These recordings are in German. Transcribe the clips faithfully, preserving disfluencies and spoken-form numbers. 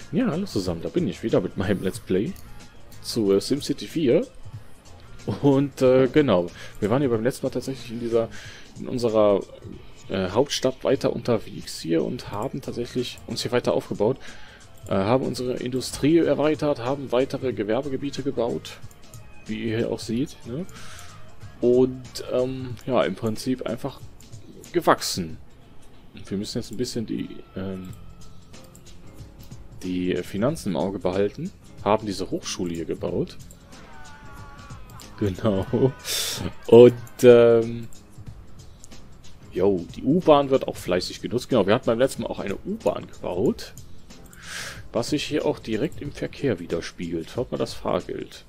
Ja, hallo zusammen, da bin ich wieder mit meinem Let's Play zu äh, SimCity vier. Und äh, genau, wir waren ja beim letzten Mal tatsächlich in dieser, in unserer äh, Hauptstadt weiter unterwegs hier und haben tatsächlich uns hier weiter aufgebaut, äh, haben unsere Industrie erweitert, haben weitere Gewerbegebiete gebaut, wie ihr hier auch seht, ne? Und ähm, ja, im Prinzip einfach gewachsen. Und wir müssen jetzt ein bisschen die ähm, die Finanzen im Auge behalten, haben diese Hochschule hier gebaut. Genau. Und, ähm... jo, die U-Bahn wird auch fleißig genutzt. Genau, wir hatten beim letzten Mal auch eine U-Bahn gebaut, was sich hier auch direkt im Verkehr widerspiegelt. Schaut mal das Fahrgeld.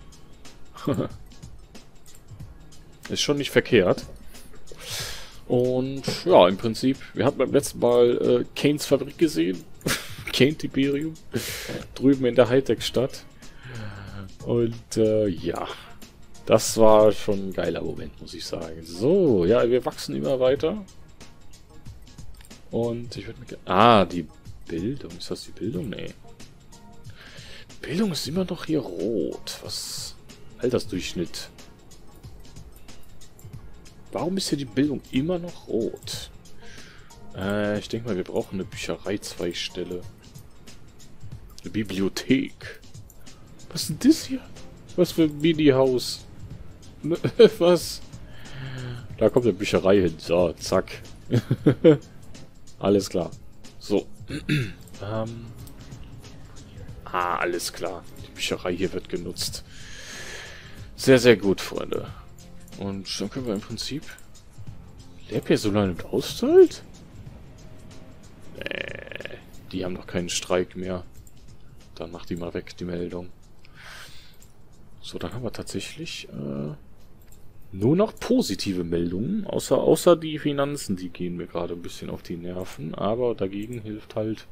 Ist schon nicht verkehrt. Und, ja, im Prinzip, wir hatten beim letzten Mal äh, Kanes Fabrik gesehen. Kane Tiberium. Drüben in der Hightech-Stadt. Und, äh, ja. Das war schon ein geiler Moment, muss ich sagen. So, ja, wir wachsen immer weiter. Und ich würde mir... Ah, die Bildung. Ist das die Bildung? Nee. Bildung ist immer noch hier rot. Was? Altersdurchschnitt. Warum ist hier die Bildung immer noch rot? Äh, ich denke mal, wir brauchen eine Bücherei-Zweigstelle. Eine Bibliothek. Was ist denn das hier? Was für ein Mini-Haus? Was? Da kommt eine Bücherei hin. So, zack. Alles klar. So. ähm. Ah, alles klar. Die Bücherei hier wird genutzt. Sehr, sehr gut, Freunde. Und dann können wir im Prinzip... Lehrpersonal und Auszahlt? Nee, die haben noch keinen Streik mehr. Dann mach die mal weg, die Meldung. So, dann haben wir tatsächlich äh, nur noch positive Meldungen. Außer, außer die Finanzen, die gehen mir gerade ein bisschen auf die Nerven. Aber dagegen hilft halt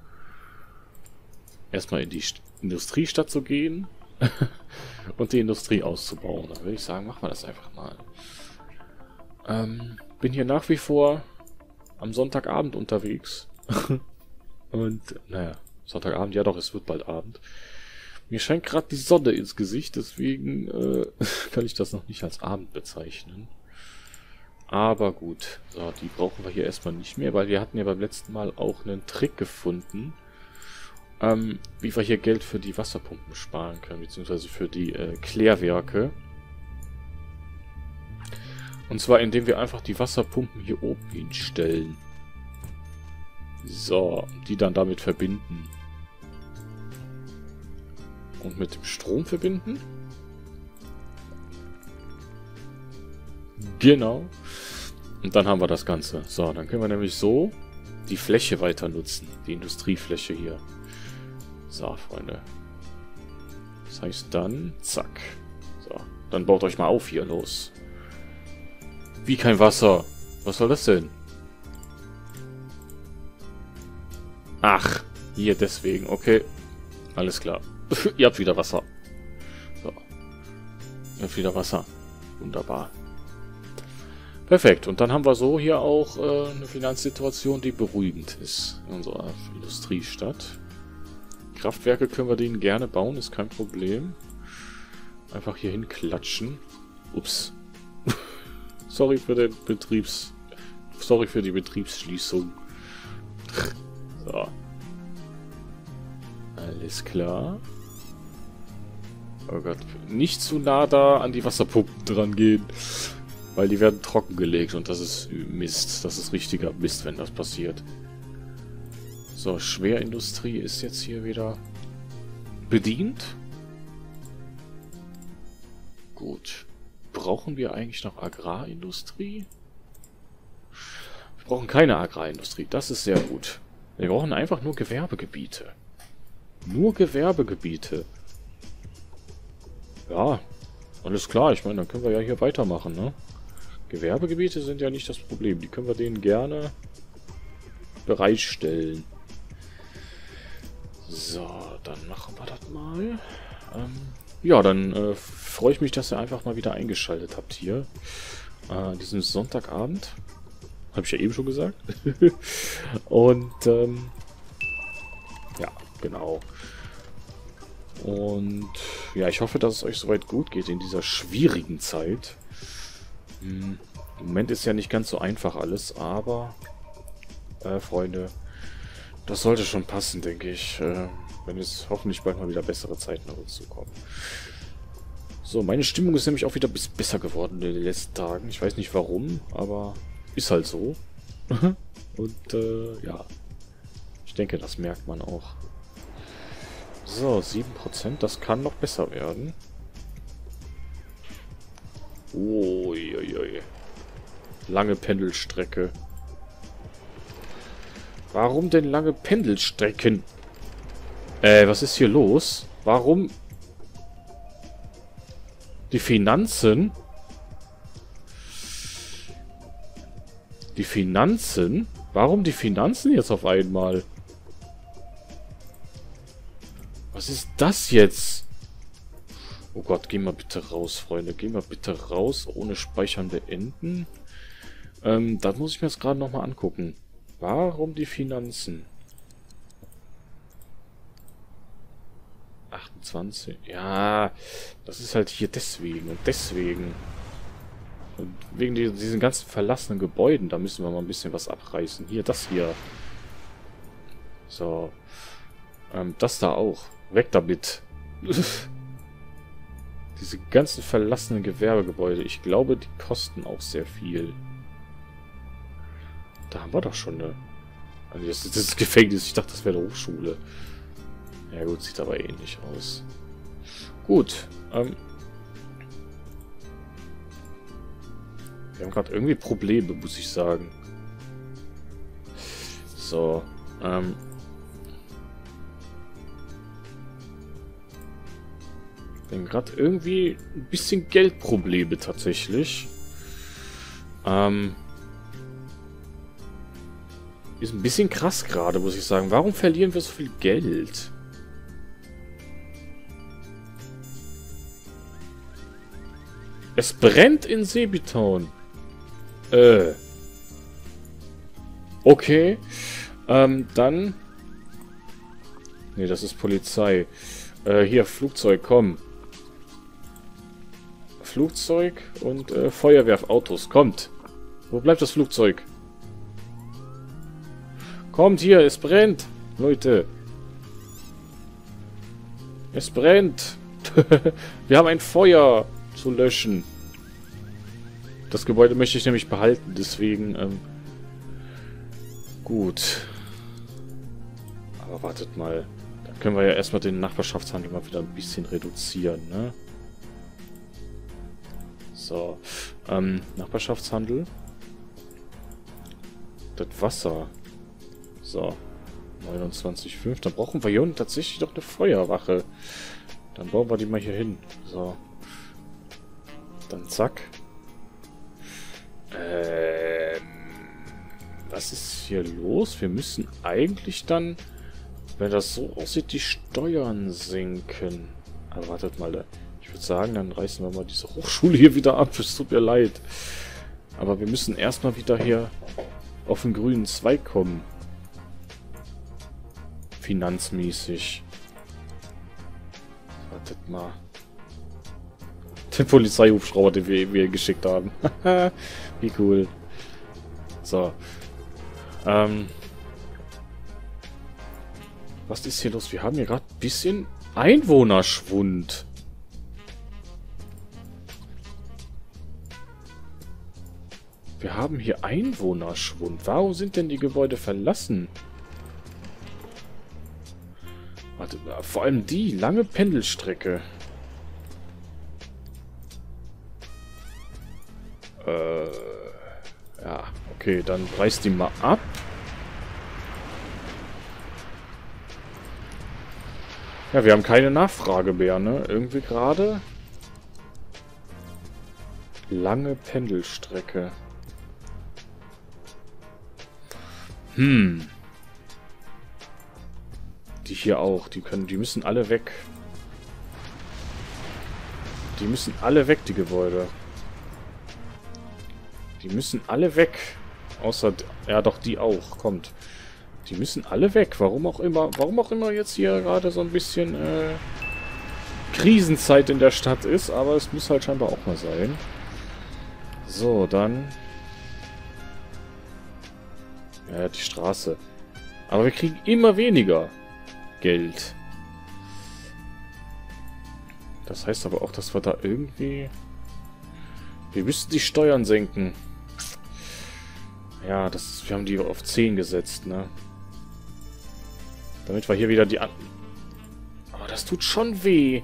erstmal in die St Industriestadt zu gehen und die Industrie auszubauen. Da würde ich sagen, machen wir das einfach mal. Ähm, bin hier nach wie vor am Sonntagabend unterwegs. Und, naja, Sonntagabend, ja doch, es wird bald Abend. Mir scheint gerade die Sonne ins Gesicht, deswegen äh, kann ich das noch nicht als Abend bezeichnen. Aber gut, so, die brauchen wir hier erstmal nicht mehr, weil wir hatten ja beim letzten Mal auch einen Trick gefunden, ähm, wie wir hier Geld für die Wasserpumpen sparen können, beziehungsweise für die äh, Klärwerke. Und zwar indem wir einfach die Wasserpumpen hier oben hinstellen. So, die dann damit verbinden. Und mit dem Strom verbinden. Genau. Und dann haben wir das Ganze. So, dann können wir nämlich so die Fläche weiter nutzen. Die Industriefläche hier. So, Freunde. Das heißt dann, zack. So, dann baut euch mal auf hier, los. Wie kein Wasser. Was soll das denn? Ach, hier deswegen, okay. Alles klar. Ihr habt wieder Wasser. So. Ihr habt wieder Wasser. Wunderbar. Perfekt. Und dann haben wir so hier auch äh, eine Finanzsituation, die beruhigend ist in unserer Industriestadt. Kraftwerke können wir denen gerne bauen, ist kein Problem. Einfach hier hinklatschen. Ups. Sorry für den Betriebs... Sorry für die Betriebsschließung. So. Alles klar. Oh Gott. Nicht zu nah da an die Wasserpumpen dran gehen. Weil die werden trockengelegt und das ist Mist. Das ist richtiger Mist, wenn das passiert. So, Schwerindustrie ist jetzt hier wieder bedient. Gut. Brauchen wir eigentlich noch Agrarindustrie? Wir brauchen keine Agrarindustrie. Das ist sehr gut. Wir brauchen einfach nur Gewerbegebiete. Nur Gewerbegebiete. Ja, alles klar. Ich meine, dann können wir ja hier weitermachen, ne? Gewerbegebiete sind ja nicht das Problem. Die können wir denen gerne bereitstellen. So, dann machen wir das mal. Ähm, ja, dann äh, freue ich mich, dass ihr einfach mal wieder eingeschaltet habt hier. Äh, diesen Sonntagabend. Habe ich ja eben schon gesagt. Und, ähm, ja, genau. Und ja, ich hoffe, dass es euch soweit gut geht in dieser schwierigen Zeit. Hm, im Moment ist ja nicht ganz so einfach alles, aber äh, Freunde, das sollte schon passen, denke ich. Äh, wenn jetzt hoffentlich bald mal wieder bessere Zeiten auf uns zukommen. So, meine Stimmung ist nämlich auch wieder ein bisschen besser geworden in den letzten Tagen. Ich weiß nicht warum, aber ist halt so. Und äh, ja, ich denke, das merkt man auch. So, sieben Prozent, das kann noch besser werden. Uiuiui. Lange Pendelstrecke. Warum denn lange Pendelstrecken? Äh, was ist hier los? Warum? Die Finanzen? Die Finanzen? Warum die Finanzen jetzt auf einmal? Was ist das jetzt? Oh Gott, geh mal bitte raus, Freunde. Geh mal bitte raus, ohne Speichern beenden. Ähm, das muss ich mir jetzt gerade nochmal angucken. Warum die Finanzen? achtundzwanzig. Ja, das ist halt hier deswegen und deswegen. Und wegen die, diesen ganzen verlassenen Gebäuden, da müssen wir mal ein bisschen was abreißen. Hier, das hier. So. Ähm, das da auch. Weg damit. Diese ganzen verlassenen Gewerbegebäude. Ich glaube, die kosten auch sehr viel. Da haben wir doch schon eine... Also das ist das Gefängnis. Ich dachte, das wäre eine Hochschule. Ja gut, sieht aber ähnlich aus. Gut. Ähm, wir haben gerade irgendwie Probleme, muss ich sagen. So. Ähm... Wir haben gerade irgendwie ein bisschen Geldprobleme tatsächlich. Ähm... Ist ein bisschen krass gerade, muss ich sagen. Warum verlieren wir so viel Geld? Es brennt in Seebeton. Äh. Okay. Ähm, dann... Ne, das ist Polizei. Äh, hier, Flugzeug, komm. Flugzeug und äh, Feuerwehrautos, kommt. Wo bleibt das Flugzeug? Kommt hier, es brennt. Leute. Es brennt. Wir haben ein Feuer zu löschen. Das Gebäude möchte ich nämlich behalten, deswegen... Ähm, gut. Aber wartet mal. Dann können wir ja erstmal den Nachbarschaftshandel mal wieder ein bisschen reduzieren, ne? So. Ähm, Nachbarschaftshandel. Das Wasser. So. neunundzwanzig Komma fünf. Dann brauchen wir hier unten tatsächlich doch eine Feuerwache. Dann bauen wir die mal hier hin. So. Dann zack. Ähm. Was ist hier los? Wir müssen eigentlich dann, wenn das so aussieht, die Steuern senken. Aber wartet mal. Ich würde sagen, dann reißen wir mal diese Hochschule hier wieder ab. Es tut mir leid. Aber wir müssen erstmal wieder hier auf den grünen Zweig kommen. Finanzmäßig. Wartet mal. Den Polizeihubschrauber, den wir, wir geschickt haben. Wie cool. So. Ähm. Was ist hier los? Wir haben hier gerade ein bisschen Einwohnerschwund. Wir haben hier Einwohnerschwund. Warum sind denn die Gebäude verlassen? Warte, vor allem die lange Pendelstrecke. Äh, ja, okay, dann reißt die mal ab. Ja, wir haben keine Nachfrage mehr, ne? Irgendwie gerade. Lange Pendelstrecke. Hm. Die hier auch. Die können, die müssen alle weg. Die müssen alle weg, die Gebäude. Die müssen alle weg. Außer, ja doch, die auch. Kommt. Die müssen alle weg. Warum auch immer. Warum auch immer jetzt hier gerade so ein bisschen äh, Krisenzeit in der Stadt ist. Aber es muss halt scheinbar auch mal sein. So, dann... Ja, die Straße. Aber wir kriegen immer weniger Geld. Das heißt aber auch, dass wir da irgendwie... Wir müssten die Steuern senken. Ja, das ist, wir haben die auf zehn gesetzt, ne? Damit wir hier wieder die an... Aber das tut schon weh.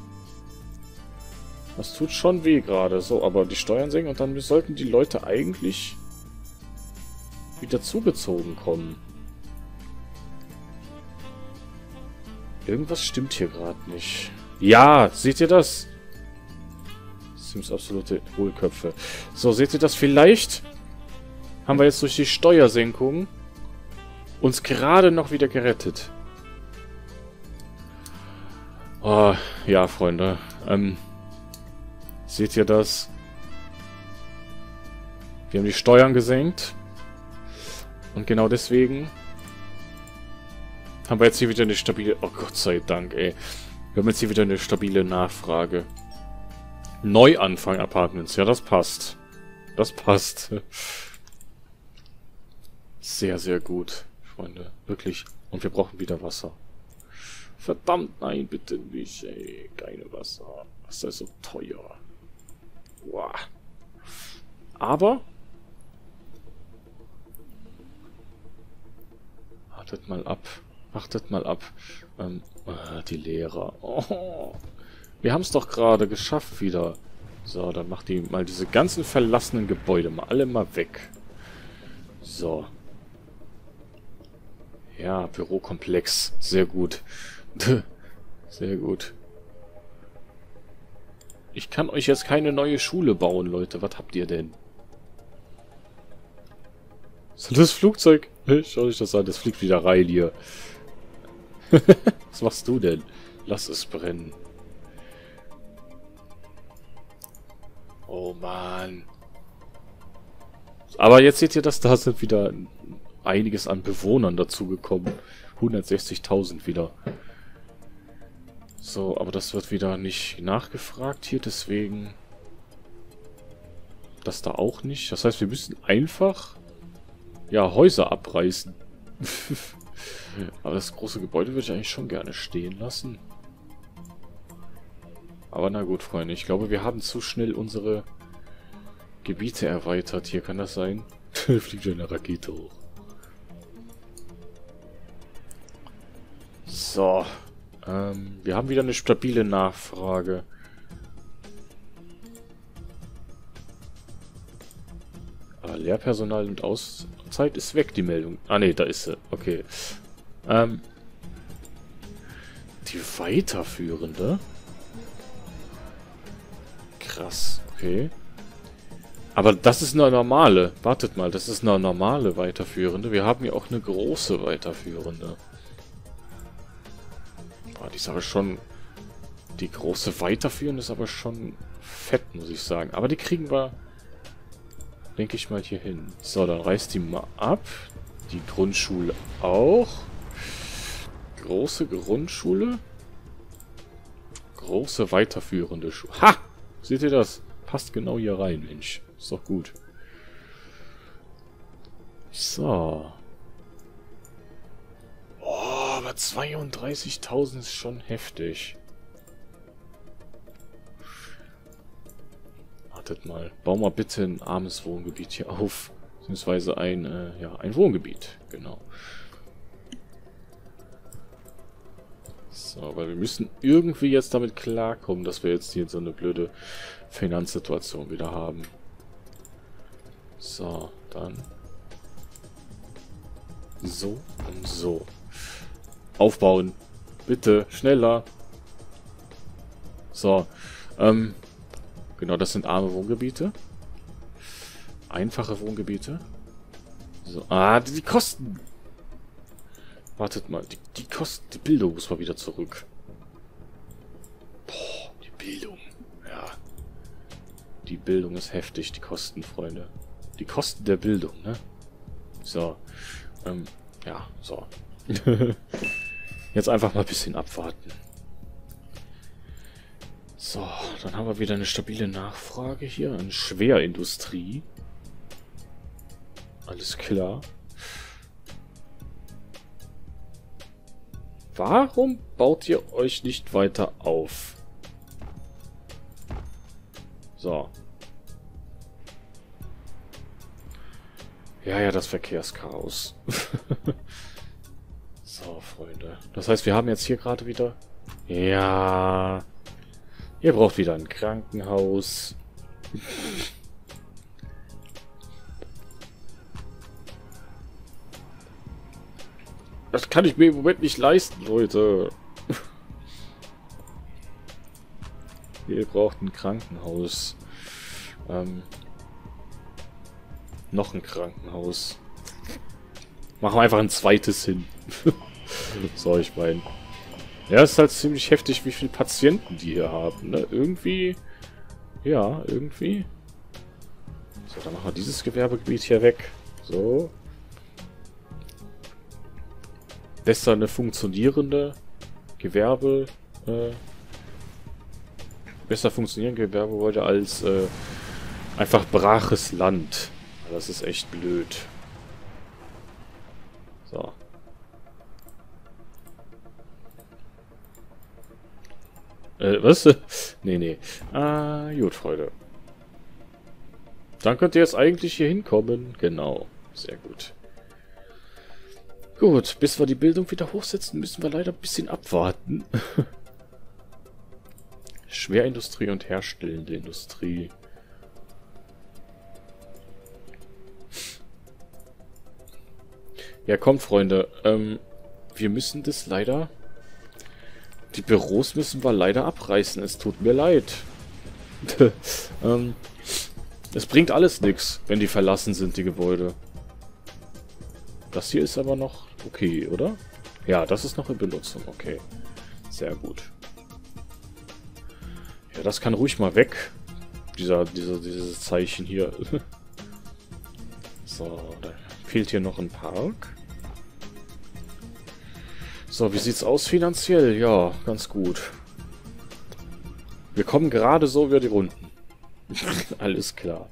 Das tut schon weh gerade. So, aber die Steuern senken und dann sollten die Leute eigentlich wieder zugezogen kommen. Irgendwas stimmt hier gerade nicht. Ja, seht ihr das? Sims absolute Hohlköpfe. So, seht ihr das? Vielleicht haben wir jetzt durch die Steuersenkung uns gerade noch wieder gerettet. Oh, ja, Freunde. Ähm, seht ihr das? Wir haben die Steuern gesenkt. Und genau deswegen haben wir jetzt hier wieder eine stabile... Oh Gott sei Dank, ey. Wir haben jetzt hier wieder eine stabile Nachfrage. Neuanfang Apartments. Ja, das passt. Das passt. Sehr, sehr gut, Freunde. Wirklich. Und wir brauchen wieder Wasser. Verdammt, nein, bitte nicht, ey. Keine Wasser. Das ist so teuer. Wow. Aber... Wartet mal ab. Wartet mal ab. Ähm, ah, die Lehrer. Oh. Wir haben es doch gerade geschafft wieder. So, dann macht die mal diese ganzen verlassenen Gebäude mal alle mal weg. So. Ja, Bürokomplex. Sehr gut. Sehr gut. Ich kann euch jetzt keine neue Schule bauen, Leute. Was habt ihr denn? Ist das Flugzeug? Schau euch das an. Das fliegt wieder rein hier. Was machst du denn? Lass es brennen. Oh Mann. Aber jetzt seht ihr, dass da sind wieder einiges an Bewohnern dazugekommen. hundertsechzigtausend wieder. So, aber das wird wieder nicht nachgefragt hier, deswegen... Das da auch nicht. Das heißt, wir müssen einfach... Ja, Häuser abreißen. Aber das große Gebäude würde ich eigentlich schon gerne stehen lassen. Aber na gut, Freunde. Ich glaube, wir haben zu schnell unsere Gebiete erweitert. Hier kann das sein. Fliegt ja eine Rakete hoch. So. Ähm, wir haben wieder eine stabile Nachfrage. Ah, Lehrpersonal und Auszeit ist weg, die Meldung. Ah ne, da ist sie. Okay. Ähm, die Weiterführende? Krass, okay. Aber das ist eine normale. Wartet mal, das ist eine normale Weiterführende. Wir haben ja auch eine große Weiterführende. Boah, die ist aber schon... Die große Weiterführende ist aber schon fett, muss ich sagen. Aber die kriegen wir... denke ich mal hier hin. So, dann reißt die mal ab. Die Grundschule auch. Große Grundschule. Große weiterführende Schule. Ha! Seht ihr das? Passt genau hier rein, Mensch. Ist doch gut. So. Oh, aber zweiunddreißigtausend ist schon heftig. Wartet mal. Bau mal bitte ein armes Wohngebiet hier auf. Beziehungsweise ein, äh, ja, ein Wohngebiet. Genau. So, weil wir müssen irgendwie jetzt damit klarkommen, dass wir jetzt hier so eine blöde Finanzsituation wieder haben. So, dann. So und so. Aufbauen. Bitte, schneller. So, ähm... Genau, das sind arme Wohngebiete. Einfache Wohngebiete. So. Ah, die, die Kosten. Wartet mal, die, die Kosten, die Bildung muss mal wieder zurück. Boah, die Bildung. Ja. Die Bildung ist heftig, die Kosten, Freunde. Die Kosten der Bildung, ne? So. Ähm, ja, so. Jetzt einfach mal ein bisschen abwarten. So, dann haben wir wieder eine stabile Nachfrage hier an Schwerindustrie. Alles klar. Warum baut ihr euch nicht weiter auf? So. Ja, ja, das Verkehrschaos. So, Freunde. Das heißt, wir haben jetzt hier gerade wieder... Ja... Ihr braucht wieder ein Krankenhaus. Das kann ich mir im Moment nicht leisten, Leute. Ihr braucht ein Krankenhaus. Ähm, noch ein Krankenhaus. Machen wir einfach ein zweites hin. So, ich meine. Ja, es ist halt ziemlich heftig, wie viele Patienten die hier haben. Ne? Irgendwie. Ja, irgendwie. So, dann machen wir dieses Gewerbegebiet hier weg. So. Besser eine funktionierende Gewerbe. Äh, besser funktionierende Gewerbegebäude als äh, einfach braches Land. Das ist echt blöd. So. Äh, was? Nee, nee. Ah, gut, Freunde. Dann könnt ihr jetzt eigentlich hier hinkommen. Genau. Sehr gut. Gut, bis wir die Bildung wieder hochsetzen, müssen wir leider ein bisschen abwarten. Schwerindustrie und herstellende Industrie. Ja, kommt, Freunde. Ähm, wir müssen das leider... Die Büros müssen wir leider abreißen. Es tut mir leid. ähm, es bringt alles nichts, wenn die verlassen sind, die Gebäude. Das hier ist aber noch okay, oder? Ja, das ist noch in Benutzung. Okay. Sehr gut. Ja, das kann ruhig mal weg. Dieser, dieser, dieses Zeichen hier. So, da fehlt hier noch ein Park. So, wie sieht's aus finanziell? Ja, ganz gut. Wir kommen gerade so über die Runden. Alles klar.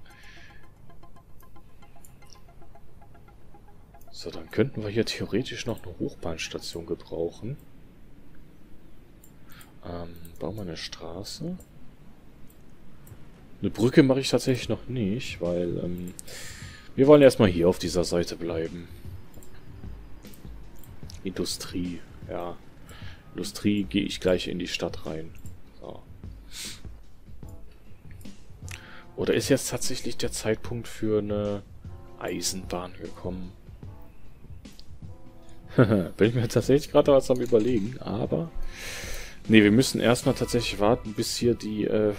So, dann könnten wir hier theoretisch noch eine Hochbahnstation gebrauchen. Ähm, bauen wir eine Straße. Eine Brücke mache ich tatsächlich noch nicht, weil ähm, wir wollen erstmal hier auf dieser Seite bleiben. Industrie, ja. Industrie gehe ich gleich in die Stadt rein. So. Oder ist jetzt tatsächlich der Zeitpunkt für eine Eisenbahn gekommen? Bin ich mir tatsächlich gerade was am Überlegen, aber... Ne, wir müssen erstmal tatsächlich warten, bis hier die... Äh,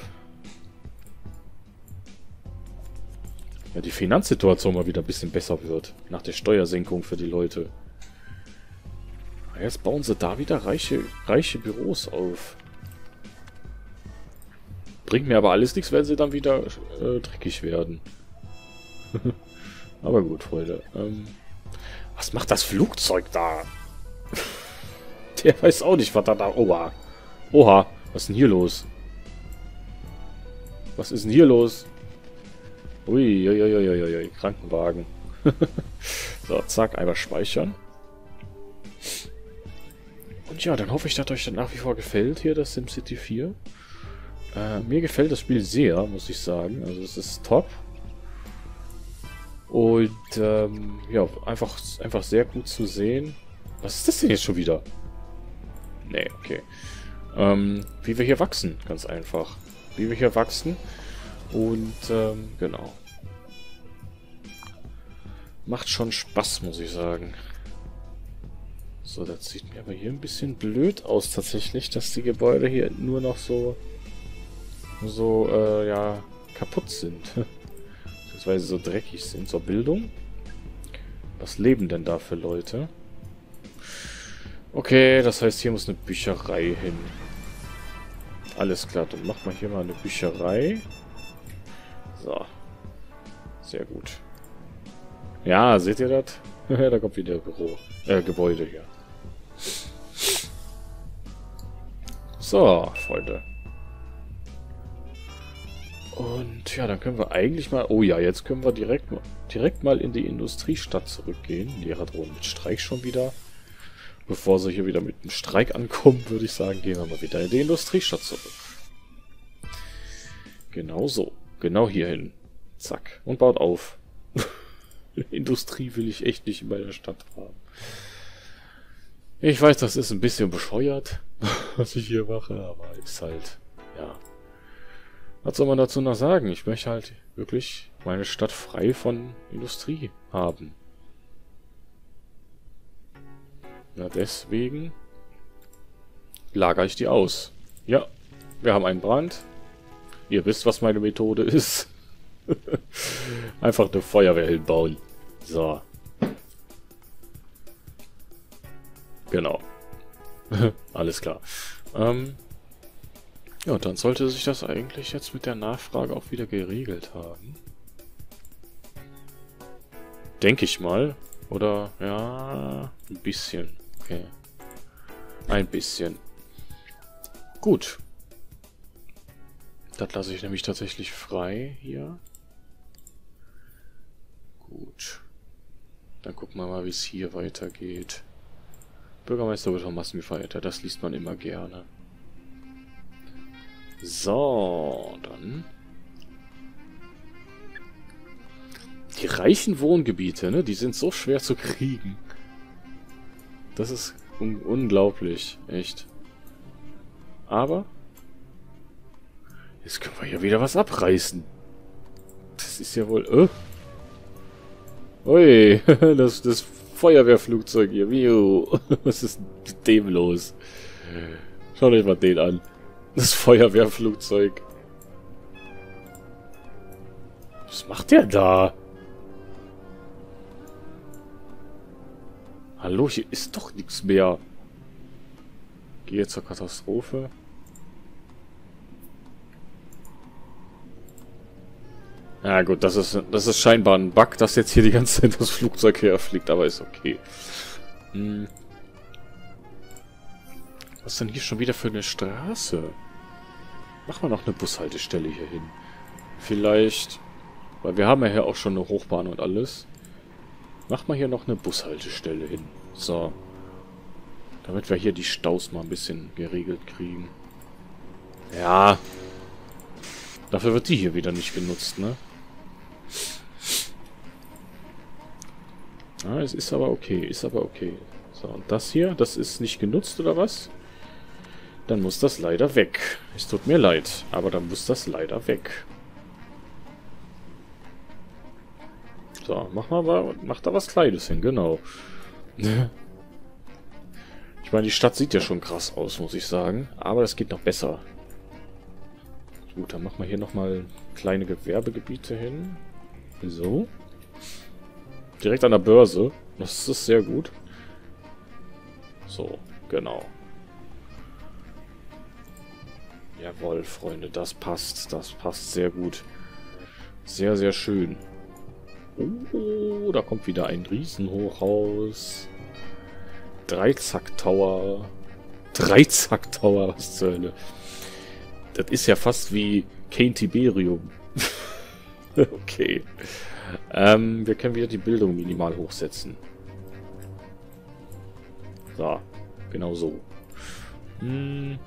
ja, die Finanzsituation mal wieder ein bisschen besser wird. Nach der Steuersenkung für die Leute. Jetzt bauen sie da wieder reiche, reiche Büros auf. Bringt mir aber alles nichts, wenn sie dann wieder äh, dreckig werden. Aber gut, Freunde. Ähm, was macht das Flugzeug da? Der weiß auch nicht, was da da... Oha. Oha, was ist denn hier los? Was ist denn hier los? Ui, ui, ui, ui, ui, ui. Krankenwagen. So, zack, einmal speichern. Und ja, dann hoffe ich, dass euch das nach wie vor gefällt hier, das SimCity vier. Äh, mir gefällt das Spiel sehr, muss ich sagen. Also es ist top. Und ähm, ja, einfach, einfach sehr gut zu sehen. Was ist das denn jetzt schon wieder? Nee, okay. Ähm, wie wir hier wachsen, ganz einfach. Wie wir hier wachsen. Und ähm, genau. Macht schon Spaß, muss ich sagen. So, das sieht mir aber hier ein bisschen blöd aus tatsächlich, dass die Gebäude hier nur noch so, so, äh, ja, kaputt sind. Beziehungsweise so dreckig sind. So, Bildung. Was leben denn da für Leute? Okay, das heißt, hier muss eine Bücherei hin. Alles klar, dann macht man hier mal eine Bücherei. So. Sehr gut. Ja, seht ihr das? Da kommt wieder Büro. Äh, Gebäude hier. So, Freunde. Und ja, dann können wir eigentlich mal... Oh ja, jetzt können wir direkt, direkt mal in die Industriestadt zurückgehen. Die Lehrer drohen mit Streik schon wieder. Bevor sie hier wieder mit einem Streik ankommen, würde ich sagen, gehen wir mal wieder in die Industriestadt zurück. Genau so. Genau hier hin. Zack. Und baut auf. Industrie will ich echt nicht in meiner Stadt haben. Ich weiß, das ist ein bisschen bescheuert, was ich hier mache, aber ist halt, ja. Was soll man dazu noch sagen? Ich möchte halt wirklich meine Stadt frei von Industrie haben. Na, deswegen lagere ich die aus. Ja, wir haben einen Brand. Ihr wisst, was meine Methode ist. Einfach eine Feuerwehr hinbauen. So. Genau. Alles klar. Ähm, ja, und dann sollte sich das eigentlich jetzt mit der Nachfrage auch wieder geregelt haben. Denke ich mal. Oder, ja, ein bisschen. Okay. Ein bisschen. Gut. Das lasse ich nämlich tatsächlich frei hier. Gut. Dann gucken wir mal, wie es hier weitergeht. Bürgermeister wird von Massen gefeiert. Ja, das liest man immer gerne. So, dann. Die reichen Wohngebiete, ne? Die sind so schwer zu kriegen. Das ist un unglaublich, echt. Aber jetzt können wir ja wieder was abreißen. Das ist ja wohl... Äh? Ui, das, das Feuerwehrflugzeug hier. Miu. Was ist mit dem los? Schaut euch mal den an. Das Feuerwehrflugzeug. Was macht der da? Hallo, hier ist doch nichts mehr. Gehe zur Katastrophe. Ja gut, das ist, das ist scheinbar ein Bug, dass jetzt hier die ganze Zeit das Flugzeug herfliegt, aber ist okay. Hm. Was ist denn hier schon wieder für eine Straße? Machen wir noch eine Bushaltestelle hier hin. Vielleicht, weil wir haben ja hier auch schon eine Hochbahn und alles. Machen wir hier noch eine Bushaltestelle hin. So. Damit wir hier die Staus mal ein bisschen geregelt kriegen. Ja. Dafür wird die hier wieder nicht genutzt, ne? Ah, es ist aber okay, ist aber okay. So, und das hier, das ist nicht genutzt, oder was? Dann muss das leider weg. Es tut mir leid, aber dann muss das leider weg. So, mach mal, mal mach da was Kleines hin, genau. Ich meine, die Stadt sieht ja schon krass aus, muss ich sagen. Aber das geht noch besser. Gut, dann machen wir hier nochmal kleine Gewerbegebiete hin. So. Direkt an der Börse. Das ist sehr gut. So, genau. Jawohl, Freunde, das passt. Das passt sehr gut. Sehr, sehr schön. Oh, da kommt wieder ein Riesenhochhaus. Dreizack-Tower. Dreizack-Tower, was zur Hölle. Das ist ja fast wie Kane Tiberium. Okay. Ähm, wir können wieder die Bildung minimal hochsetzen. So, genau so. Hm.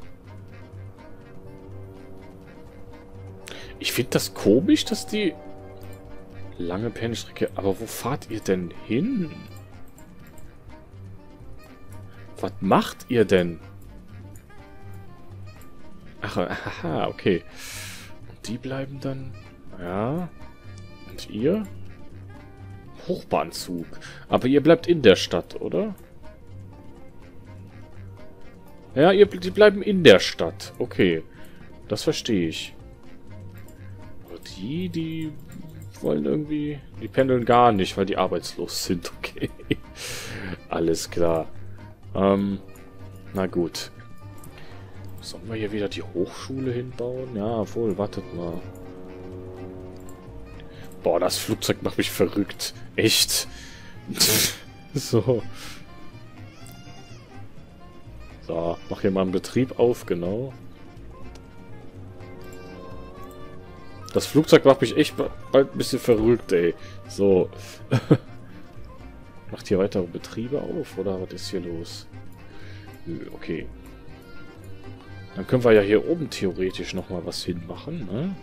Ich finde das komisch, dass die lange Pendelstrecke... Aber wo fahrt ihr denn hin? Was macht ihr denn? Ach, aha, okay. Und die bleiben dann... Ja. Und ihr? Hochbahnzug. Aber ihr bleibt in der Stadt, oder? Ja, ihr, die bleiben in der Stadt. Okay. Das verstehe ich. Aber die, die wollen irgendwie... Die pendeln gar nicht, weil die arbeitslos sind. Okay. Alles klar. Ähm, na gut. Sollen wir hier wieder die Hochschule hinbauen? Ja, wohl, wartet mal. Boah, das Flugzeug macht mich verrückt. Echt. So. So, mach hier mal einen Betrieb auf, genau. Das Flugzeug macht mich echt bald ein bisschen verrückt, ey. So. Macht hier weitere Betriebe auf, oder was ist hier los? Nö, okay. Dann können wir ja hier oben theoretisch nochmal was hinmachen, ne?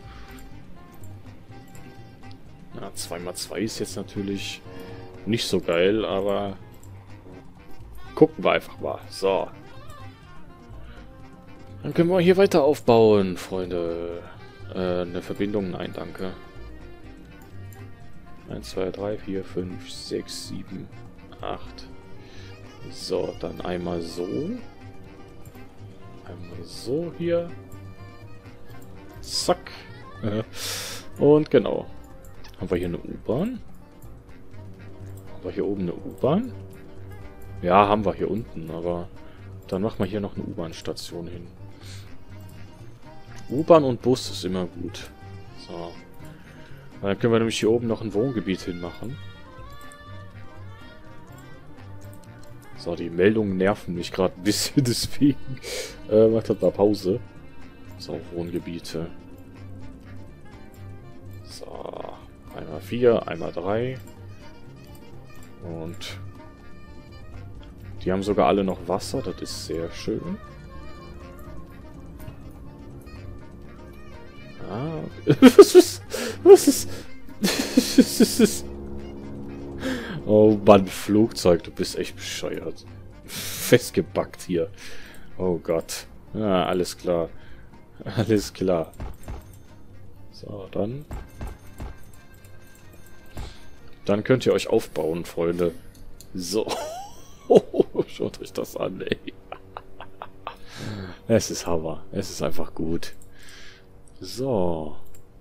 Na, zwei mal zwei ist jetzt natürlich nicht so geil, aber gucken wir einfach mal. So. Dann können wir hier weiter aufbauen, Freunde. Äh, eine Verbindung? Nein, danke. eins, zwei, drei, vier, fünf, sechs, sieben, acht. So, dann einmal so. Einmal so hier. Zack. Und genau. Haben wir hier eine U-Bahn? Haben wir hier oben eine U-Bahn? Ja, haben wir hier unten, aber dann machen wir hier noch eine U-Bahn-Station hin. U-Bahn und Bus ist immer gut. So. Dann können wir nämlich hier oben noch ein Wohngebiet hinmachen. So, die Meldungen nerven mich gerade ein bisschen, deswegen äh, macht das mal Pause. So, Wohngebiete. So, einmal vier, einmal drei. Und die haben sogar alle noch Wasser, das ist sehr schön. Ah, was ist... Was ist... Was ist... Oh Mann, Flugzeug, du bist echt bescheuert. Festgebackt hier. Oh Gott. Ja, alles klar. Alles klar. So, dann... Dann könnt ihr euch aufbauen, Freunde. So. Schaut euch das an, ey. Es ist Hammer. Es ist einfach gut. So.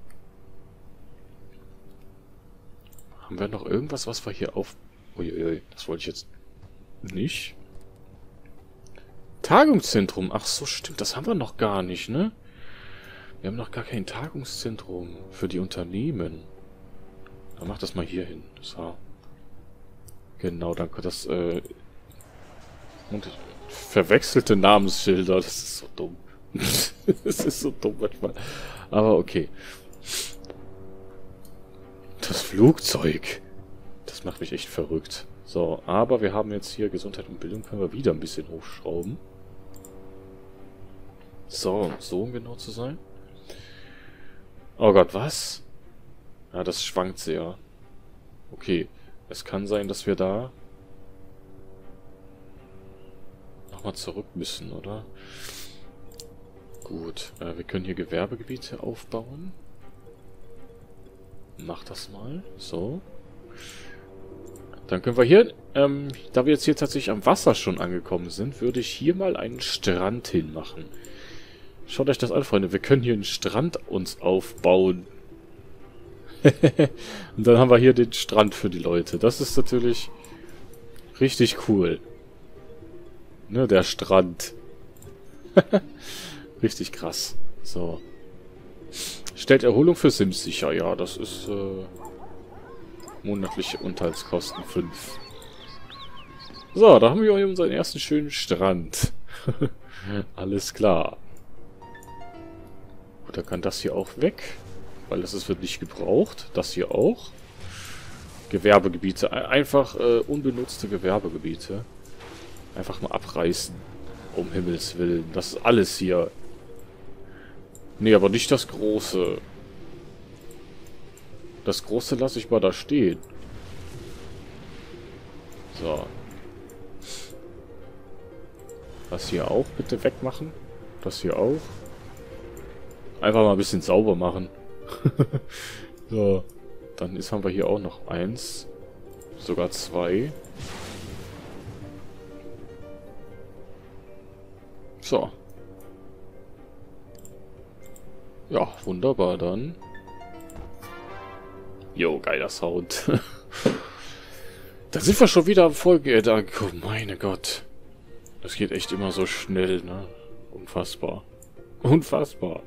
Haben wir noch irgendwas, was wir hier auf... Uiuiui, das wollte ich jetzt nicht. Tagungszentrum. Ach so, stimmt. Das haben wir noch gar nicht, ne? Wir haben noch gar kein Tagungszentrum für die Unternehmen. Dann mach das mal hier hin. So. Genau, dann kommt das, äh... Und verwechselte Namensschilder. Das ist so dumm. Das ist so dumm manchmal. Aber okay. Das Flugzeug. Das macht mich echt verrückt. So, aber wir haben jetzt hier Gesundheit und Bildung. Können wir wieder ein bisschen hochschrauben. So, so um genau zu sein. Oh Gott, was? Ja, das schwankt sehr. Okay. Es kann sein, dass wir da nochmal zurück müssen, oder? Gut. Äh, wir können hier Gewerbegebiete aufbauen. Mach das mal. So. Dann können wir hier, ähm, da wir jetzt hier tatsächlich am Wasser schon angekommen sind, würde ich hier mal einen Strand hinmachen. Schaut euch das an, Freunde. Wir können hier einen Strand uns aufbauen. Und dann haben wir hier den Strand für die Leute. Das ist natürlich richtig cool. Ne, der Strand. Richtig krass. So. Stellt Erholung für Sims sicher. Ja, das ist äh, monatliche Unterhaltskosten fünf. So, da haben wir hier unseren ersten schönen Strand. Alles klar. Gut, dann kann das hier auch weg. Weil das ist, wird nicht gebraucht. Das hier auch. Gewerbegebiete. Einfach äh, unbenutzte Gewerbegebiete. Einfach mal abreißen. Um Himmels Willen. Das ist alles hier. Nee, aber nicht das Große. Das Große lasse ich mal da stehen. So. Das hier auch bitte wegmachen. Das hier auch. Einfach mal ein bisschen sauber machen. So. Dann ist, haben wir hier auch noch eins. Sogar zwei. So. Ja, wunderbar dann. Jo, geiler Sound. Da sind wir schon wieder am Folge. Da, oh, meine Gott. Das geht echt immer so schnell, ne? Unfassbar. Unfassbar.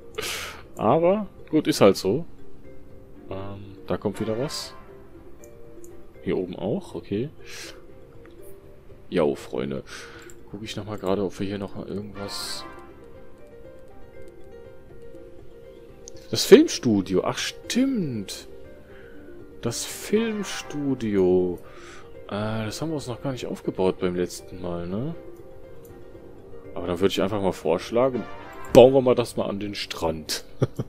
Aber, gut, ist halt so. Ähm, da kommt wieder was. Hier oben auch, okay. Jo, Freunde. Gucke ich nochmal gerade, ob wir hier noch mal irgendwas... Das Filmstudio. Ach, stimmt. Das Filmstudio. Äh, das haben wir uns noch gar nicht aufgebaut beim letzten Mal, ne? Aber dann würde ich einfach mal vorschlagen, bauen wir mal das mal an den Strand.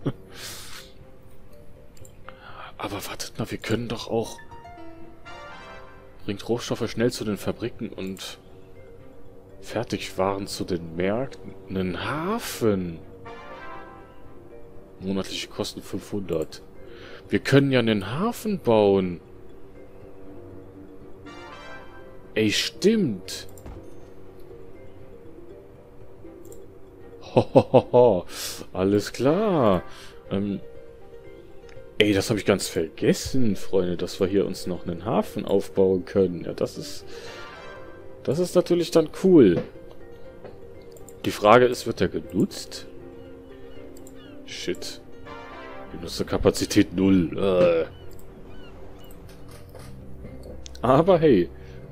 Aber wartet mal, wir können doch auch... Bringt Rohstoffe schnell zu den Fabriken und Fertigwaren zu den Märkten. Einen Hafen. Monatliche Kosten fünfhundert. Wir können ja einen Hafen bauen. Ey, stimmt. Hohoho. Alles klar. Ähm... Ey, das habe ich ganz vergessen, Freunde, dass wir hier uns noch einen Hafen aufbauen können. Ja, das ist... Das ist natürlich dann cool. Die Frage ist, wird der genutzt? Shit. Benutzerkapazität null. Äh. Aber hey.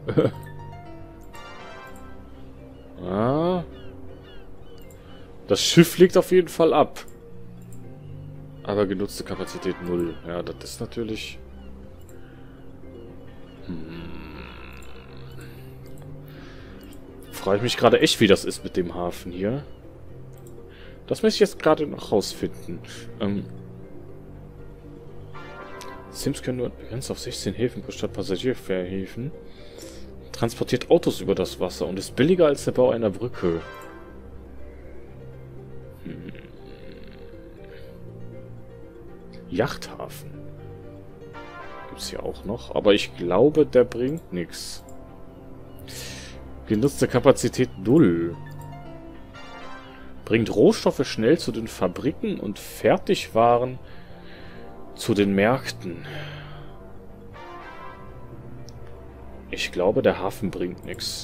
ah. Das Schiff legt auf jeden Fall ab. Aber genutzte Kapazität null. Ja, das ist natürlich... Hm. Frage ich mich gerade echt, wie das ist mit dem Hafen hier. Das möchte ich jetzt gerade noch rausfinden. Ähm... Sims können nur begrenzt auf sechzehn Häfen pro Stadt Passagierfährhäfen. Transportiert Autos über das Wasser und ist billiger als der Bau einer Brücke. Hm. Yachthafen. Gibt's hier auch noch. Aber ich glaube, der bringt nichts. Genutzte Kapazität null. Bringt Rohstoffe schnell zu den Fabriken und Fertigwaren zu den Märkten. Ich glaube, der Hafen bringt nichts.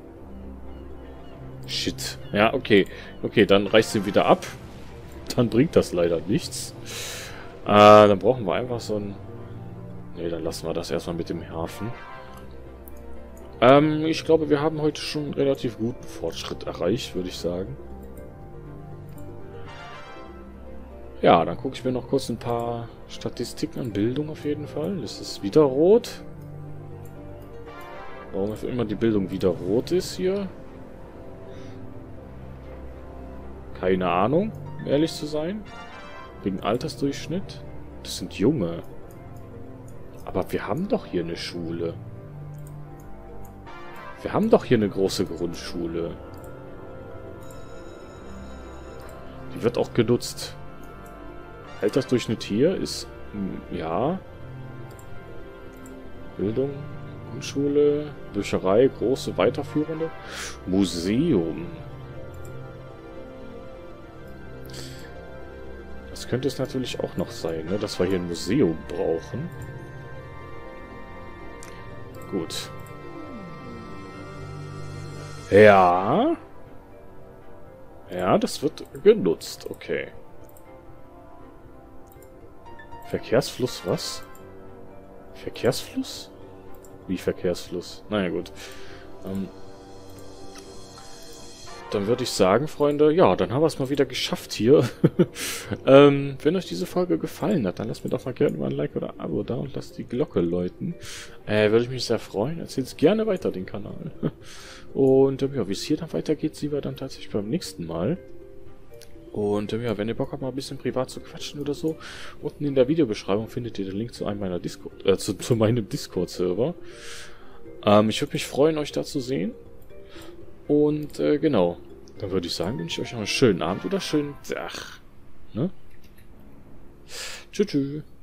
Shit. Ja, okay. Okay, dann reißt ihn wieder ab. Dann bringt das leider nichts. Äh, dann brauchen wir einfach so ein... Ne, dann lassen wir das erstmal mit dem Hafen. Ähm, ich glaube, wir haben heute schon einen relativ guten Fortschritt erreicht, würde ich sagen. Ja, dann gucke ich mir noch kurz ein paar Statistiken an. Bildung auf jeden Fall. Das ist wieder rot. Warum immer die Bildung wieder rot ist hier? Keine Ahnung, um ehrlich zu sein. Wegen Altersdurchschnitt. Das sind Junge. Aber wir haben doch hier eine Schule. Wir haben doch hier eine große Grundschule. Die wird auch genutzt. Altersdurchschnitt hier ist... Ja. Bildung, Grundschule, Bücherei, große, weiterführende. Museum. Das könnte es natürlich auch noch sein, ne? Dass wir hier ein Museum brauchen. Gut. Ja. Ja, das wird genutzt. Okay. Verkehrsfluss, was? Verkehrsfluss? Wie Verkehrsfluss? Naja, gut. Ähm, dann würde ich sagen, Freunde, ja, dann haben wir es mal wieder geschafft hier. ähm, wenn euch diese Folge gefallen hat, dann lasst mir doch mal gerne mal ein Like oder ein Abo da und lasst die Glocke läuten. Äh, würde ich mich sehr freuen. Erzählt gerne weiter den Kanal. Und ähm, ja, wie es hier dann weitergeht, sehen wir dann tatsächlich beim nächsten Mal. Und ähm, ja, wenn ihr Bock habt, mal ein bisschen privat zu quatschen oder so, unten in der Videobeschreibung findet ihr den Link zu einem meiner Discord, äh, zu, zu meinem Discord-Server. Ähm, ich würde mich freuen, euch da zu sehen. Und äh, genau, dann würde ich sagen, wünsche ich euch noch einen schönen Abend oder schönen Tag. Ne? Tschüss. Tschüss.